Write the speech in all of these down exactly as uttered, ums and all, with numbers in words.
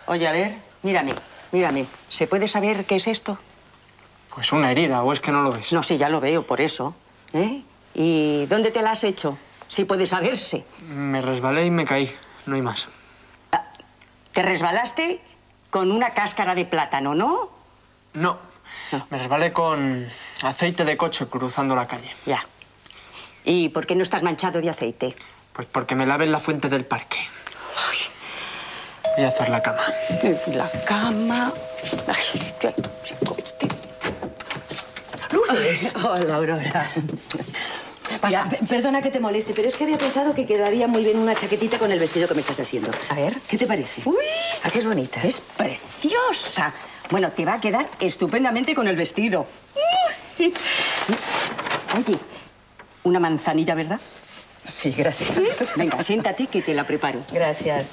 Oye, a ver, mírame, mírame. ¿Se puede saber qué es esto? Pues una herida, ¿o es que no lo ves? No, sí, ya lo veo, por eso. ¿Eh? ¿Y dónde te la has hecho? Si puede saberse. Me resbalé y me caí, no hay más. ¿Te resbalaste con una cáscara de plátano, no? No, no. Me resbalé con aceite de coche cruzando la calle. Ya. ¿Y por qué no estás manchado de aceite? Pues porque me lavé en la fuente del parque. Ay. Voy a hacer la cama. La cama... Ay, qué chico este. Lourdes. Hola, Aurora. Mira, perdona que te moleste, pero es que había pensado que quedaría muy bien una chaquetita con el vestido que me estás haciendo. A ver. ¿Qué te parece? Uy, ¿a qué es bonita? Es preciosa. Bueno, te va a quedar estupendamente con el vestido. Oye, una manzanilla, ¿verdad? Sí, gracias. Venga, siéntate que te la preparo. Gracias.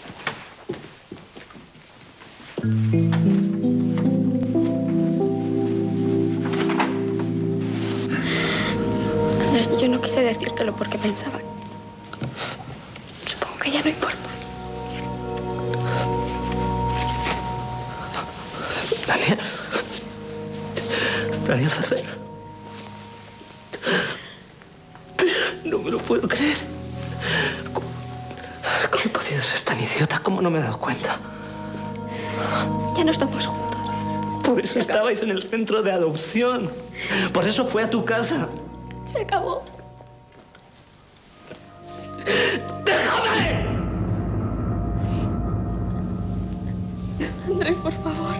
Andrés, yo no quise decírtelo porque pensaba... Supongo que ya no importa. Daniel. Daniel Ferrer. No me lo puedo creer. ¿Cómo, cómo he podido ser tan idiota? ¿Cómo no me he dado cuenta? Ya no estamos juntos. Por eso estabais en el centro de adopción. Por eso fue a tu casa. Se acabó. ¡Déjame! Andrés, por favor.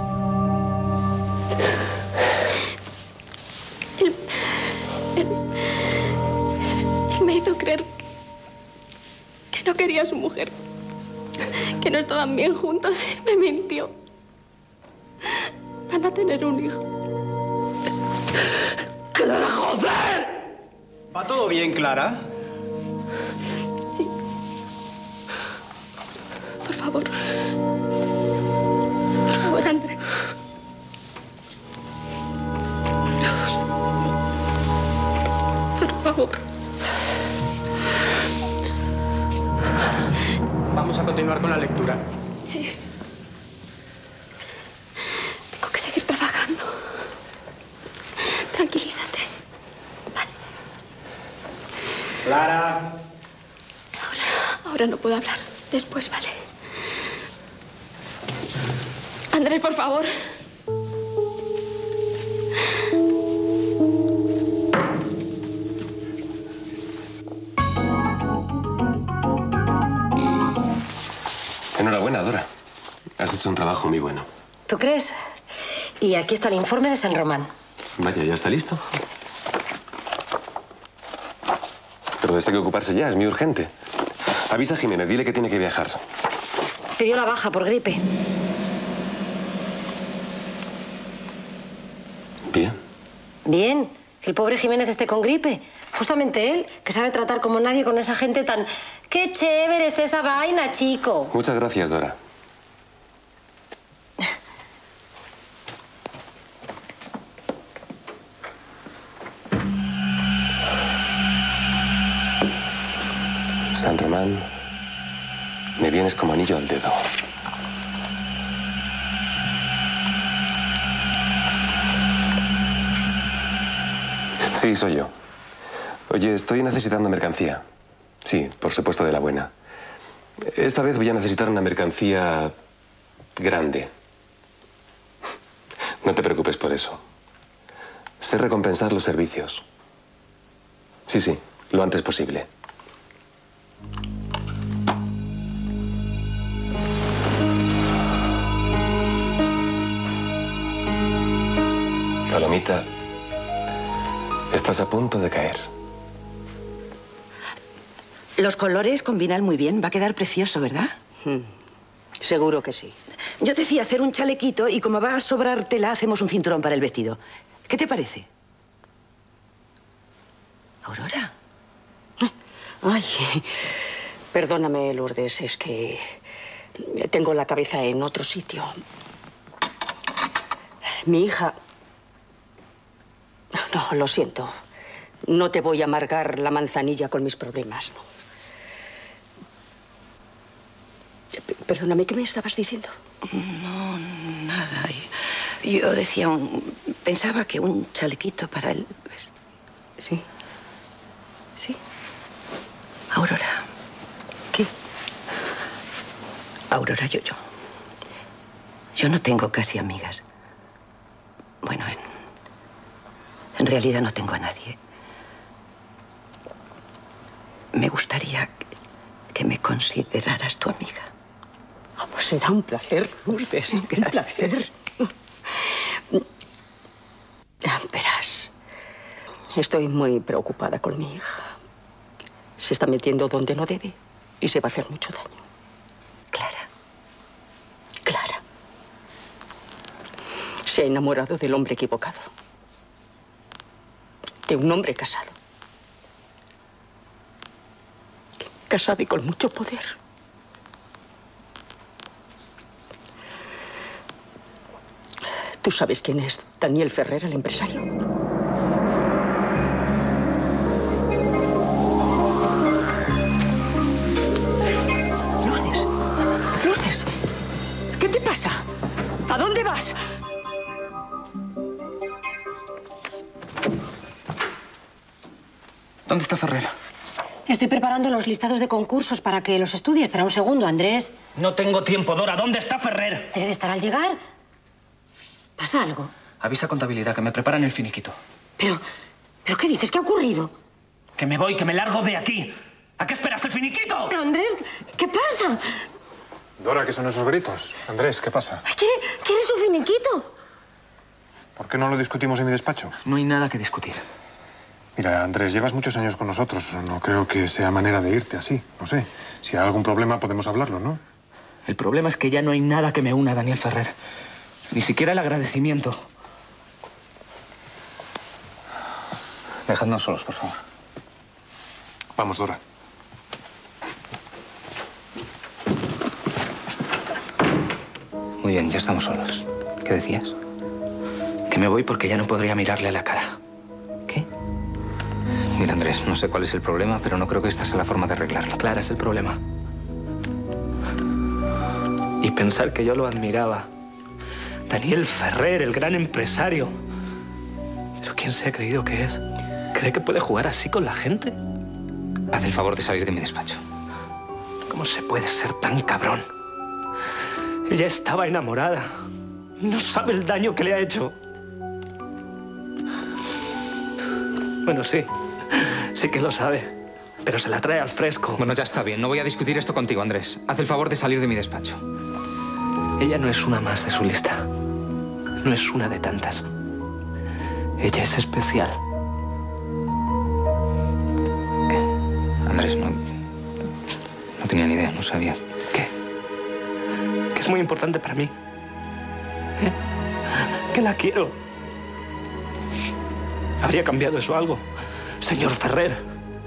Él, él, él me hizo creer que no quería a su mujer, que no estaban bien juntos. Me mintió. Van a tener un hijo. ¡Clara, joder! ¿Va todo bien, Clara? Sí. Por favor. Por favor, Andrés. Por favor. Vamos a continuar con la lectura. Sí. Tengo que seguir trabajando. Tranquilízate. Vale. Clara. Ahora, ahora no puedo hablar. Después, vale. Andrés, por favor. Enhorabuena, Dora. Has hecho un trabajo muy bueno. ¿Tú crees? Y aquí está el informe de San Román. Vaya, ¿ya está listo? Pero de esto hay que ocuparse ya, es muy urgente. Avisa a Jiménez, dile que tiene que viajar. Pidió la baja por gripe. Bien. Bien. Que el pobre Jiménez esté con gripe. Justamente él, que sabe tratar como nadie con esa gente tan... ¡Qué chévere es esa vaina, chico! Muchas gracias, Dora. San Román, me vienes como anillo al dedo. Sí, soy yo. Oye, estoy necesitando mercancía. Sí, por supuesto, de la buena. Esta vez voy a necesitar una mercancía grande. No te preocupes por eso. Sé recompensar los servicios. Sí, sí, lo antes posible. Palomita, estás a punto de caer. Los colores combinan muy bien. Va a quedar precioso, ¿verdad? Hmm. Seguro que sí. Yo decía hacer un chalequito y como va a sobrar tela, hacemos un cinturón para el vestido. ¿Qué te parece? Aurora. Ay, perdóname, Lourdes, es que tengo la cabeza en otro sitio. Mi hija... No, lo siento. No te voy a amargar la manzanilla con mis problemas, no. Perdóname, ¿qué me estabas diciendo? No, nada. Yo decía, un, pensaba que un chalequito para él. Sí. Sí. Aurora. ¿Qué? Aurora, yo, yo. Yo no tengo casi amigas. Bueno, en, en realidad no tengo a nadie. Me gustaría que me consideraras tu amiga. Oh, pues será un placer, Lourdes. Un placer. Verás, estoy muy preocupada con mi hija. Se está metiendo donde no debe y se va a hacer mucho daño. Clara. Clara. Se ha enamorado del hombre equivocado. De un hombre casado. Casado y con mucho poder. ¿Tú sabes quién es Daniel Ferrer, el empresario? Lourdes, Lourdes, ¿qué te pasa? ¿A dónde vas? ¿Dónde está Ferrer? Estoy preparando los listados de concursos para que los estudies. Espera un segundo, Andrés. No tengo tiempo, Dora. ¿Dónde está Ferrer? Debe de estar al llegar. ¿Pasa algo? Avisa a contabilidad que me preparan el finiquito. Pero, ¿pero qué dices? ¿Qué ha ocurrido? Que me voy, que me largo de aquí. ¿A qué esperas el finiquito? Pero, Andrés, ¿qué pasa? Dora, ¿qué son esos gritos? Andrés, ¿qué pasa? ¿Quiere, quiere su finiquito? ¿Por qué no lo discutimos en mi despacho? No hay nada que discutir. Mira, Andrés, llevas muchos años con nosotros. No creo que sea manera de irte así. No sé. Si hay algún problema, podemos hablarlo, ¿no? El problema es que ya no hay nada que me una a Daniel Ferrer. Ni siquiera el agradecimiento. Dejadnos solos, por favor. Vamos, Dora. Muy bien, ya estamos solos. ¿Qué decías? Que me voy porque ya no podría mirarle a la cara. ¿Qué? Mira, Andrés, no sé cuál es el problema, pero no creo que esta sea la forma de arreglarlo. Clara es el problema. Y pensar que yo lo admiraba. Daniel Ferrer, el gran empresario. ¿Pero quién se ha creído que es? ¿Cree que puede jugar así con la gente? Haz el favor de salir de mi despacho. ¿Cómo se puede ser tan cabrón? Ella estaba enamorada. Y no sabe el daño que le ha hecho. Bueno, sí. Sí que lo sabe. Pero se la trae al fresco. Bueno, ya está bien. No voy a discutir esto contigo, Andrés. Haz el favor de salir de mi despacho. Ella no es una más de su lista. No es una de tantas. Ella es especial. Andrés, no... No tenía ni idea, no sabía. ¿Qué? Que es muy importante para mí. ¿Eh? Que la quiero. ¿Habría cambiado eso algo, señor Ferrer?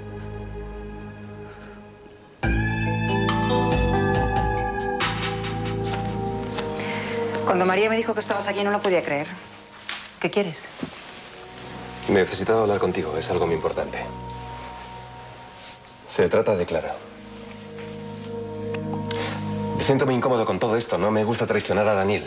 Cuando María me dijo que estabas aquí no lo podía creer. ¿Qué quieres? Necesitaba hablar contigo, es algo muy importante. Se trata de Clara. Me siento muy incómodo con todo esto, no me gusta traicionar a Daniel.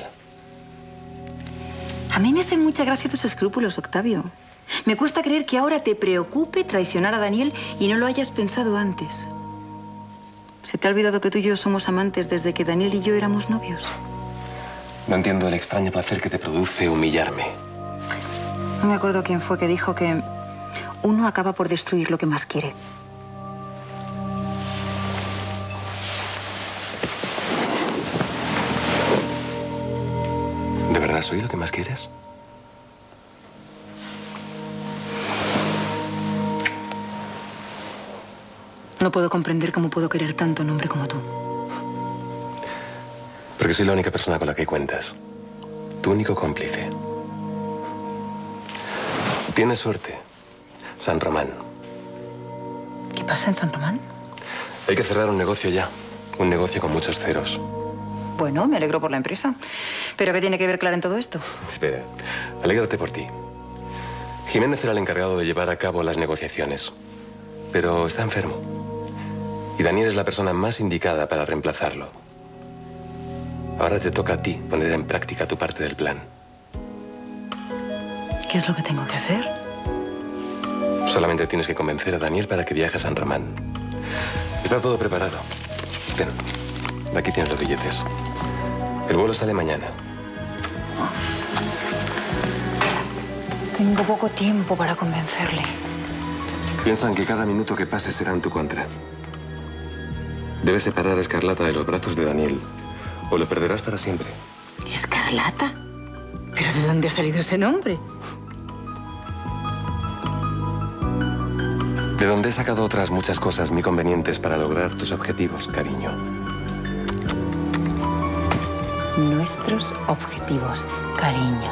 A mí me hacen mucha gracia tus escrúpulos, Octavio. Me cuesta creer que ahora te preocupe traicionar a Daniel y no lo hayas pensado antes. ¿Se te ha olvidado que tú y yo somos amantes desde que Daniel y yo éramos novios? No entiendo el extraño placer que te produce humillarme. No me acuerdo quién fue que dijo que uno acaba por destruir lo que más quiere. ¿De verdad soy lo que más quieres? No puedo comprender cómo puedo querer tanto a un hombre como tú. Porque soy la única persona con la que cuentas. Tu único cómplice. Tienes suerte. San Román. ¿Qué pasa en San Román? Hay que cerrar un negocio ya. Un negocio con muchos ceros. Bueno, me alegro por la empresa. ¿Pero qué tiene que ver Clara en todo esto? Espera, alégrate por ti. Jiménez era el encargado de llevar a cabo las negociaciones. Pero está enfermo. Y Daniel es la persona más indicada para reemplazarlo. Ahora te toca a ti poner en práctica tu parte del plan. ¿Qué es lo que tengo que hacer? Solamente tienes que convencer a Daniel para que viaje a San Román. Está todo preparado. Ten, aquí tienes los billetes. El vuelo sale mañana. Tengo poco tiempo para convencerle. Piensan que cada minuto que pase será en tu contra. Debes separar a Escarlata de los brazos de Daniel, o lo perderás para siempre. ¿Escarlata? ¿Pero de dónde ha salido ese nombre? De donde he sacado otras muchas cosas muy convenientes para lograr tus objetivos, cariño. Nuestros objetivos, cariño.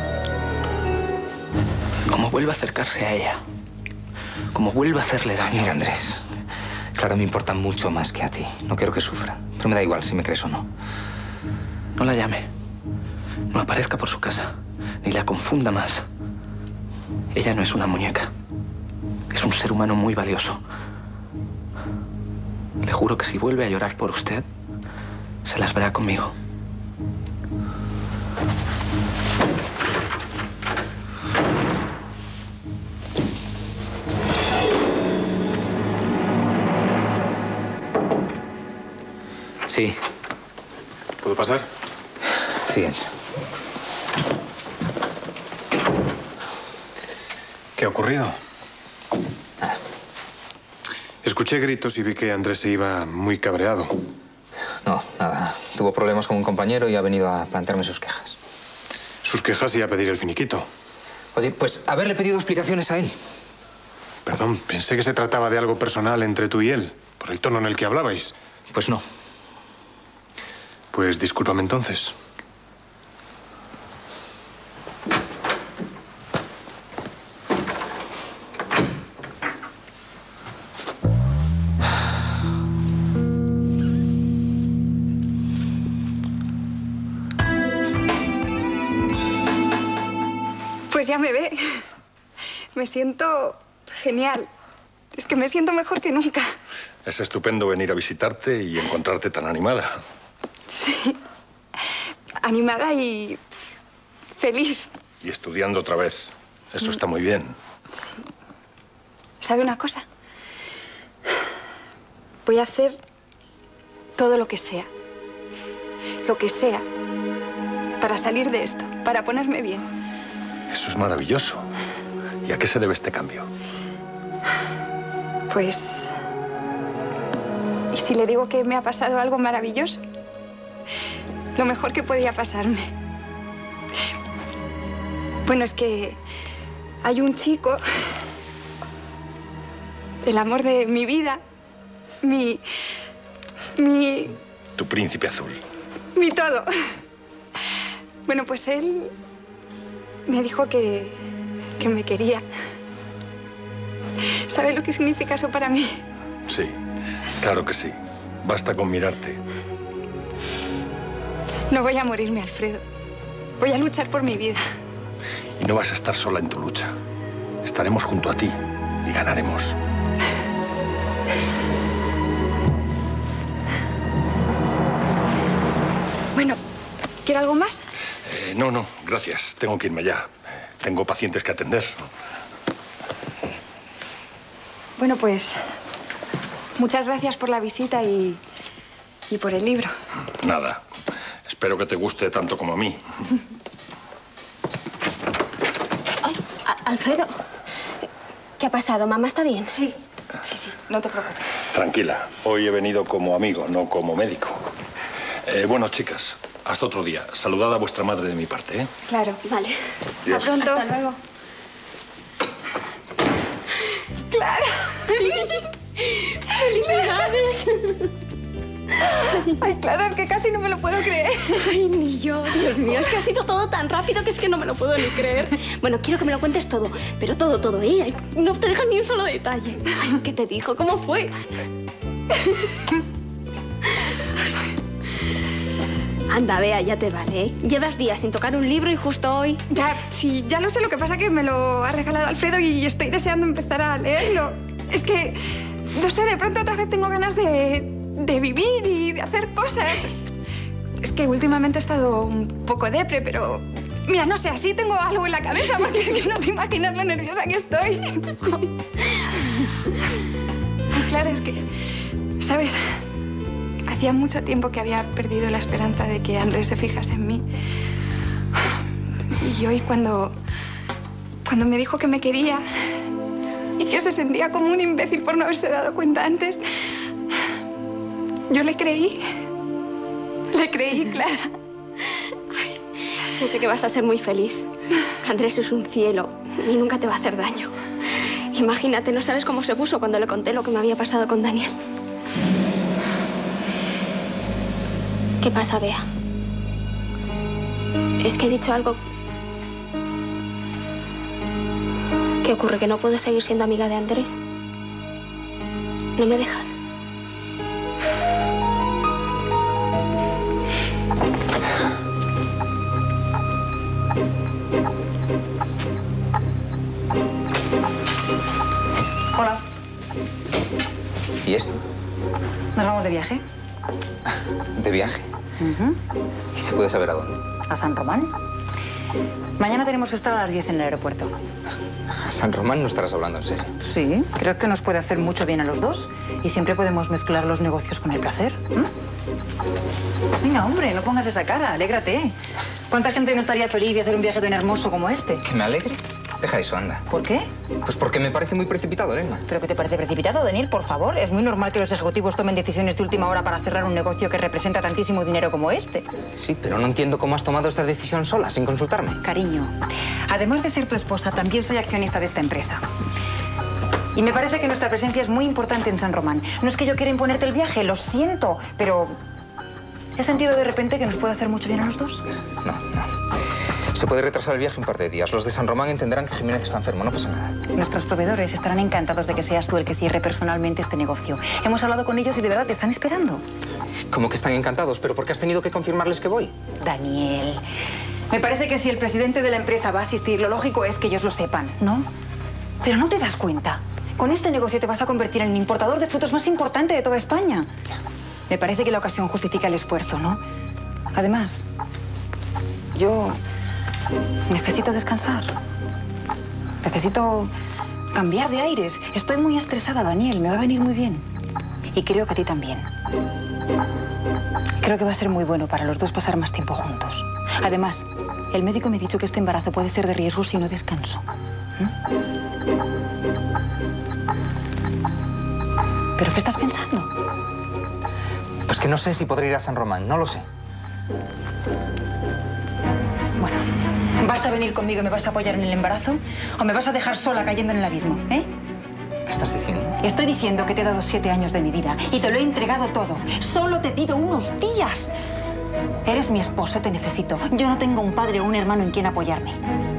Como vuelva a acercarse a ella, como vuelva a hacerle daño. Mira, Andrés, Clara me importa mucho más que a ti. No quiero que sufra, pero me da igual si me crees o no. No la llame. No aparezca por su casa. Ni la confunda más. Ella no es una muñeca. Es un ser humano muy valioso. Le juro que si vuelve a llorar por usted, se las verá conmigo. Sí. ¿Puedo pasar? Sí. ¿Qué ha ocurrido? Escuché gritos y vi que Andrés se iba muy cabreado. No, nada. Tuvo problemas con un compañero y ha venido a plantearme sus quejas. Sus quejas y a pedir el finiquito. Oye, pues haberle pedido explicaciones a él. Perdón, pensé que se trataba de algo personal entre tú y él, por el tono en el que hablabais. Pues no. Pues discúlpame entonces. Pues ya me ve. Me siento genial. Es que me siento mejor que nunca. Es estupendo venir a visitarte y encontrarte tan animada. Sí. Animada y feliz. Y estudiando otra vez. Eso está muy bien. Sí. ¿Sabe una cosa? Voy a hacer todo lo que sea. Lo que sea. Para salir de esto. Para ponerme bien. Eso es maravilloso. ¿Y a qué se debe este cambio? Pues... ¿y si le digo que me ha pasado algo maravilloso? Lo mejor que podía pasarme. Bueno, es que hay un chico, el amor de mi vida, mi... mi... Tu príncipe azul. mi todo. Bueno, pues él me dijo que, que me quería. ¿Sabe lo que significa eso para mí? Sí, claro que sí. Basta con mirarte. No voy a morirme, Alfredo. Voy a luchar por mi vida. Y no vas a estar sola en tu lucha. Estaremos junto a ti y ganaremos. Bueno, ¿quiere algo más? Eh, no, no, gracias. Tengo que irme ya. Tengo pacientes que atender. Bueno, pues muchas gracias por la visita y, y por el libro. Nada. Espero que te guste tanto como a mí. Ay, Alfredo, ¿qué ha pasado? ¿Mamá está bien? Sí, sí, sí, no te preocupes. Tranquila, hoy he venido como amigo, no como médico. Eh, bueno, chicas, hasta otro día. Saludad a vuestra madre de mi parte, ¿eh? Claro. Vale. Hasta pronto. Hasta luego. ¡Clara! ¡Felicidades! Ay, Clara, es que casi no me lo puedo creer. Ay, ni yo. Dios mío, es que ha sido todo tan rápido que es que no me lo puedo ni creer. Bueno, quiero que me lo cuentes todo, pero todo, todo, ¿eh? No te dejas ni un solo detalle. Ay, ¿qué te dijo? ¿Cómo fue? Anda, Bea, ya te vale, ¿eh? Llevas días sin tocar un libro y justo hoy... Ya, sí, ya lo sé. Lo que pasa es que me lo ha regalado Alfredo y estoy deseando empezar a leerlo. Es que, no sé, de pronto otra vez tengo ganas de, de vivir y de hacer cosas. es que últimamente he estado un poco depre, pero... Mira, no sé, así tengo algo en la cabeza porque es que no te imaginas lo nerviosa que estoy. Claro, es que... ¿Sabes? Hacía mucho tiempo que había perdido la esperanza de que Andrés se fijase en mí. Y hoy cuando... Cuando me dijo que me quería y que se sentía como un imbécil por no haberse dado cuenta antes, yo le creí. Le creí, Clara. Ay, yo sé que vas a ser muy feliz. Andrés es un cielo y nunca te va a hacer daño. Imagínate, no sabes cómo se puso cuando le conté lo que me había pasado con Daniel. ¿Qué pasa, Bea? Es que he dicho algo... ¿Qué ocurre? ¿Que no puedo seguir siendo amiga de Andrés? ¿No me dejas? Hola. ¿Y esto? ¿Nos vamos de viaje? ¿De viaje? Uh-huh. ¿Y se puede saber a dónde? ¿A San Román? Mañana tenemos que estar a las diez en el aeropuerto. ¿A San Román no estarás hablando en serio? Sí, creo que nos puede hacer mucho bien a los dos. Y siempre podemos mezclar los negocios con el placer. ¿Mm? Venga, hombre, no pongas esa cara, alégrate. ¿Cuánta gente no estaría feliz de hacer un viaje tan hermoso como este? ¿Que me alegre? Deja eso, anda. ¿Por qué? Pues porque me parece muy precipitado, Elena. ¿Pero qué te parece precipitado, Daniel? Por favor, es muy normal que los ejecutivos tomen decisiones de última hora para cerrar un negocio que representa tantísimo dinero como este. Sí, pero no entiendo cómo has tomado esta decisión sola, sin consultarme. Cariño, además de ser tu esposa, también soy accionista de esta empresa. Y me parece que nuestra presencia es muy importante en San Román. No es que yo quiera imponerte el viaje, lo siento, pero... he sentido de repente que nos puede hacer mucho bien a los dos. No, no. Se puede retrasar el viaje un par de días. Los de San Román entenderán que Jiménez está enfermo, no pasa nada. Nuestros proveedores estarán encantados de que seas tú el que cierre personalmente este negocio. Hemos hablado con ellos y de verdad te están esperando. ¿Cómo que están encantados? ¿Pero por qué has tenido que confirmarles que voy? Daniel, me parece que si el presidente de la empresa va a asistir, lo lógico es que ellos lo sepan, ¿no? Pero no te das cuenta. Con este negocio te vas a convertir en el importador de frutos más importante de toda España. Ya. Me parece que la ocasión justifica el esfuerzo, ¿no? Además, yo necesito descansar. Necesito cambiar de aires. Estoy muy estresada, Daniel. Me va a venir muy bien. Y creo que a ti también. Creo que va a ser muy bueno para los dos pasar más tiempo juntos. Además, el médico me ha dicho que este embarazo puede ser de riesgo si no descanso. ¿Mm? ¿Pero qué estás pensando? Pues que no sé si podré ir a San Román, no lo sé. Bueno, ¿vas a venir conmigo y me vas a apoyar en el embarazo? ¿O me vas a dejar sola cayendo en el abismo, eh? ¿Qué estás diciendo? Estoy diciendo que te he dado siete años de mi vida y te lo he entregado todo. Solo te pido unos días. Eres mi esposo, te necesito. Yo no tengo un padre o un hermano en quien apoyarme.